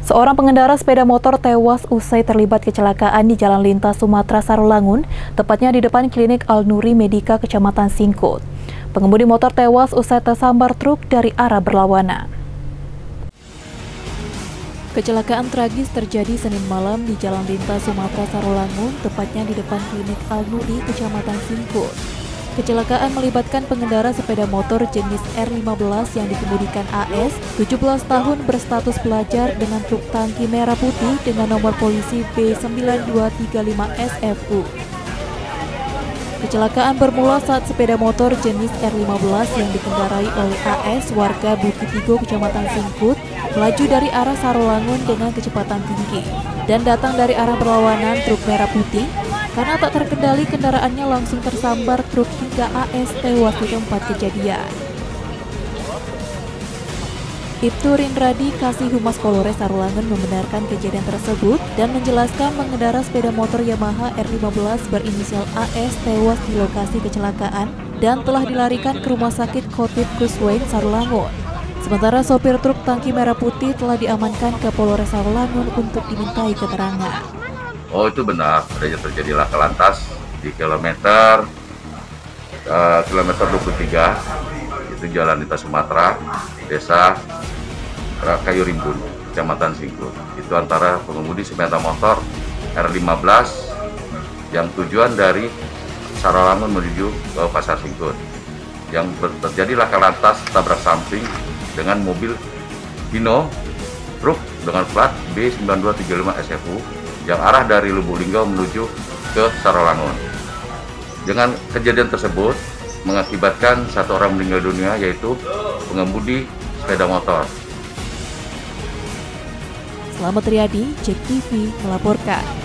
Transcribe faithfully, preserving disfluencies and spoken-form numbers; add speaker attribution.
Speaker 1: Seorang pengendara sepeda motor tewas usai terlibat kecelakaan di Jalan Lintas Sumatera Sarolangun, tepatnya di depan klinik Al-Nuri Medika, Kecamatan Singkut. Pengemudi motor tewas usai tersambar truk dari arah berlawanan. Kecelakaan tragis terjadi Senin malam di Jalan Lintas Sumatera Sarolangun, tepatnya di depan klinik Al-Nuri, Kecamatan Singkut. Kecelakaan melibatkan pengendara sepeda motor jenis R lima belas yang dikemudikan A S, tujuh belas tahun, berstatus pelajar, dengan truk tangki merah putih dengan nomor polisi B sembilan dua tiga lima S F U. Kecelakaan bermula saat sepeda motor jenis R lima belas yang dikendarai oleh A S, warga Bukit Tigo, Kecamatan Singkut, melaju dari arah Sarolangun dengan kecepatan tinggi dan datang dari arah berlawanan truk merah putih. Karena tak terkendali, kendaraannya langsung tersambar truk hingga A S tewas di tempat kejadian. Ibtu Rindradi, Kasih Humas Polres Sarolangun, membenarkan kejadian tersebut dan menjelaskan pengendara sepeda motor Yamaha R lima belas berinisial A S tewas di lokasi kecelakaan dan telah dilarikan ke Rumah Sakit Khotib Kuswain, Sarolangun. Sementara sopir truk tangki merah putih telah diamankan ke Polres Sarolangun untuk dimintai keterangan.
Speaker 2: Oh, itu benar, adanya terjadi laka lantas di kilometer uh, kilometer dua puluh tiga, itu Jalan Lintas Sumatera, Desa Kayu Rimbun, Kecamatan Singkut. Itu antara pengemudi sepeda motor R lima belas yang tujuan dari Sarolangun menuju ke Pasar Singkut, yang terjadi laka lantas tabrak samping dengan mobil Hino truk dengan plat B sembilan dua tiga lima S F U yang arah dari Lubuk Linggau menuju ke Sarolangun. Dengan kejadian tersebut mengakibatkan satu orang meninggal dunia, yaitu pengemudi sepeda motor.
Speaker 1: Selamat Riyadi, J E K T V melaporkan.